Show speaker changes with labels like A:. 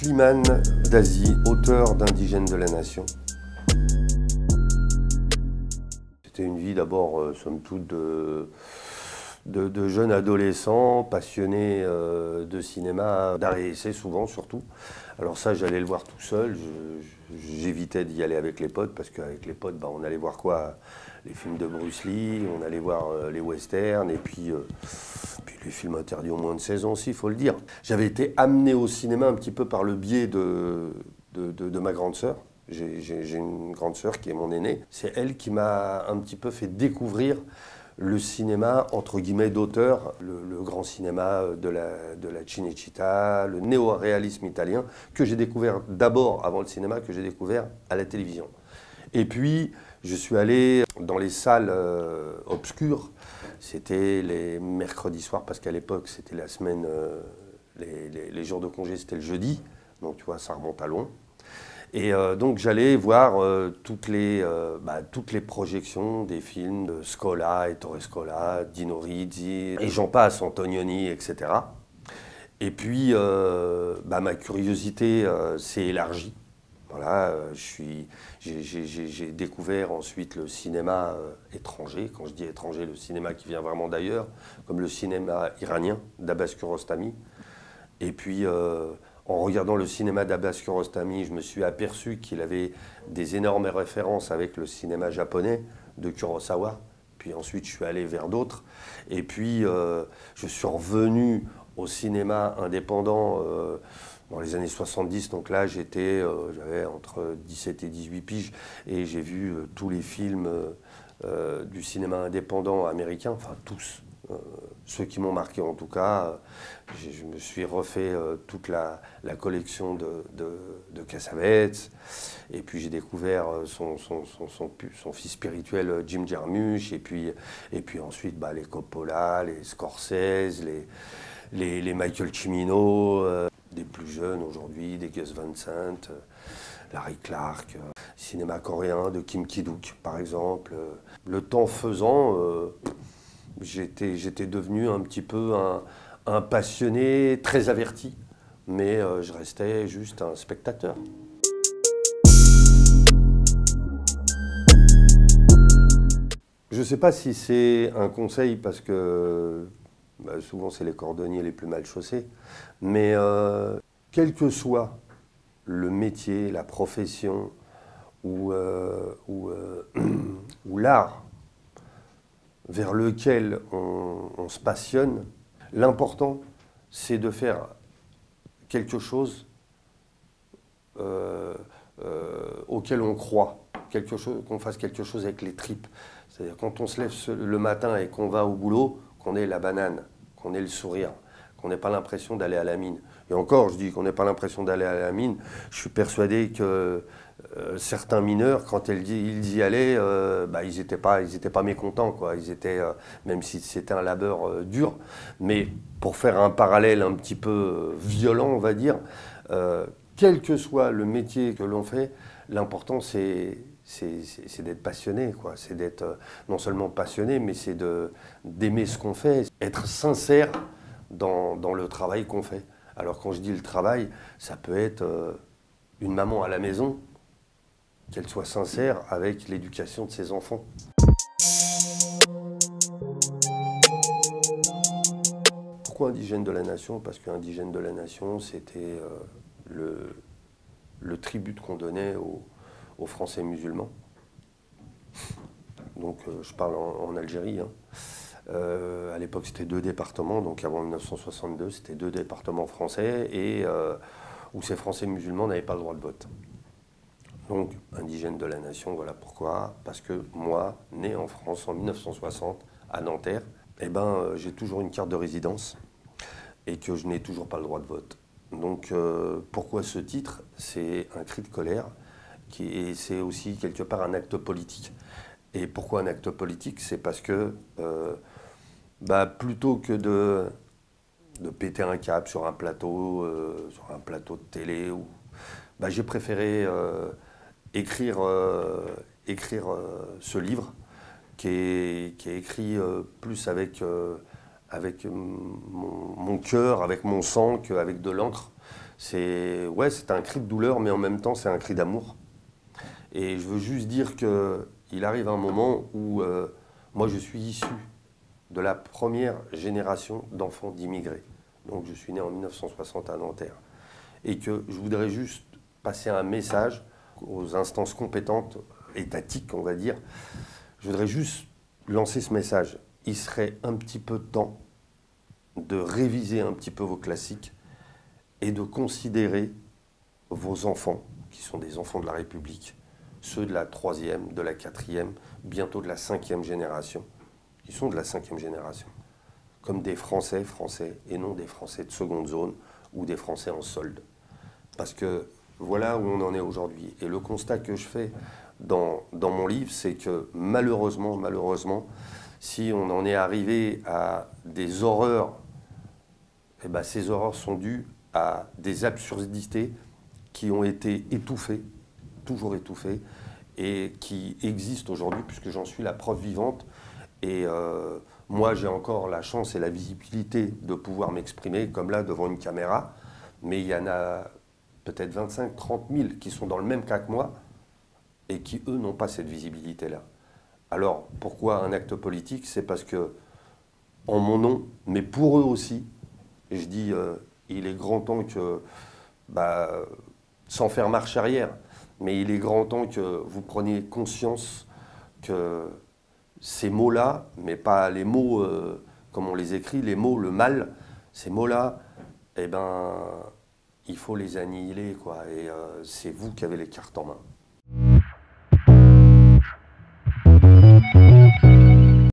A: Slimane Dazi, auteur d'Indigène de la Nation. C'était une vie d'abord, somme toute, de jeunes adolescents passionnés de cinéma, d'art et essai souvent surtout. Alors ça, j'allais le voir tout seul, j'évitais d'y aller avec les potes parce qu'avec les potes, on allait voir quoi? Les films de Bruce Lee, on allait voir les westerns et puis les films interdits aux moins de 16 ans aussi, il faut le dire. J'avais été amené au cinéma un petit peu par le biais de ma grande sœur. J'ai une grande sœur qui est mon aînée. C'est elle qui m'a un petit peu fait découvrir le cinéma, entre guillemets, d'auteur, le grand cinéma de la Cinecittà, le néo-réalisme italien, que j'ai découvert d'abord, avant le cinéma, que j'ai découvert à la télévision. Et puis, je suis allé dans les salles obscures. C'était les mercredis soirs, parce qu'à l'époque, c'était la semaine, les jours de congé, c'était le jeudi. Donc, tu vois, ça remonte à loin. Et donc j'allais voir toutes les projections des films de Scola, Ettore Scola, Dino Risi, et j'en passe, Antonioni, etc. Et puis ma curiosité s'est élargie. Voilà, j'ai découvert ensuite le cinéma étranger. Quand je dis étranger, le cinéma qui vient vraiment d'ailleurs, comme le cinéma iranien d'Abbas Kiarostami. Et puis en regardant le cinéma d'Abbas Kiarostami, je me suis aperçu qu'il avait des énormes références avec le cinéma japonais de Kurosawa. Puis ensuite, je suis allé vers d'autres. Et puis, je suis revenu au cinéma indépendant dans les années 70. Donc là, j'avais entre 17 et 18 piges. Et j'ai vu tous les films du cinéma indépendant américain, enfin tous. Ceux qui m'ont marqué en tout cas, je me suis refait toute la collection de Cassavetes, et puis j'ai découvert son fils spirituel Jim Jarmusch, et puis ensuite les Coppola, les Scorsese, les Michael Cimino, des plus jeunes aujourd'hui, des Gus Van Sant, Larry Clark, cinéma coréen de Kim Ki-duk par exemple. Le temps faisant, j'étais devenu un petit peu un passionné très averti, mais je restais juste un spectateur. Je ne sais pas si c'est un conseil parce que souvent c'est les cordonniers les plus mal chaussés, mais quel que soit le métier, la profession ou l'art vers lequel on se passionne, l'important, c'est de faire quelque chose auquel on croit, qu'on fasse quelque chose avec les tripes. C'est-à-dire quand on se lève le matin et qu'on va au boulot, qu'on ait la banane, qu'on ait le sourire, qu'on n'ait pas l'impression d'aller à la mine. Et encore, je dis qu'on n'ait pas l'impression d'aller à la mine, je suis persuadé que certains mineurs, quand ils y allaient, ils n'étaient pas mécontents, quoi. Ils étaient, même si c'était un labeur dur. Mais pour faire un parallèle un petit peu violent, on va dire, quel que soit le métier que l'on fait, l'important c'est d'être passionné, quoi. C'est d'être non seulement passionné, mais c'est d'aimer ce qu'on fait, être sincère dans le travail qu'on fait. Alors quand je dis le travail, ça peut être une maman à la maison, qu'elle soit sincère avec l'éducation de ses enfants. Pourquoi Indigène de la Nation? Parce qu'Indigène de la Nation, c'était le tribut qu'on donnait aux Français musulmans. Donc je parle en Algérie. À l'époque, c'était 2 départements, donc avant 1962, c'était 2 départements français, et où ces Français musulmans n'avaient pas le droit de vote. Donc, Indigène de la Nation, voilà pourquoi. Parce que moi, né en France en 1960, à Nanterre, j'ai toujours une carte de résidence et que je n'ai toujours pas le droit de vote. Donc, pourquoi ce titre? C'est un cri de colère et c'est aussi quelque part un acte politique. Et pourquoi un acte politique? C'est parce que plutôt que de péter un câble sur un plateau de télé, j'ai préféré écrire ce livre qui est écrit plus avec mon cœur, avec mon sang qu'avec de l'encre. Ouais, c'est un cri de douleur, mais en même temps, c'est un cri d'amour. Et je veux juste dire qu'il arrive un moment où moi, je suis issu de la première génération d'enfants d'immigrés. Donc, je suis né en 1960 à Nanterre. Et que je voudrais juste passer un message aux instances compétentes, étatiques, on va dire. Je voudrais juste lancer ce message. Il serait un petit peu temps de réviser un petit peu vos classiques et de considérer vos enfants, qui sont des enfants de la République, ceux de la 3e, de la 4e, bientôt de la 5e génération, qui sont de la 5e génération, comme des Français, et non des Français de seconde zone ou des Français en solde. Parce que voilà où on en est aujourd'hui. Et le constat que je fais dans mon livre, c'est que malheureusement, si on en est arrivé à des horreurs, eh ben ces horreurs sont dues à des absurdités qui ont été étouffées, toujours étouffées, et qui existent aujourd'hui, puisque j'en suis la preuve vivante. Et moi, j'ai encore la chance et la visibilité de pouvoir m'exprimer, comme là, devant une caméra, mais il y en a peut-être 25, 30 000 qui sont dans le même cas que moi et qui, eux, n'ont pas cette visibilité-là. Alors, pourquoi un acte politique? C'est parce que, en mon nom, mais pour eux aussi, je dis, il est grand temps que, sans faire marche arrière, mais il est grand temps que vous preniez conscience que ces mots-là, mais pas les mots comme on les écrit, les mots, le mal, ces mots-là, eh ben, il faut les annihiler, quoi. Et c'est vous qui avez les cartes en main.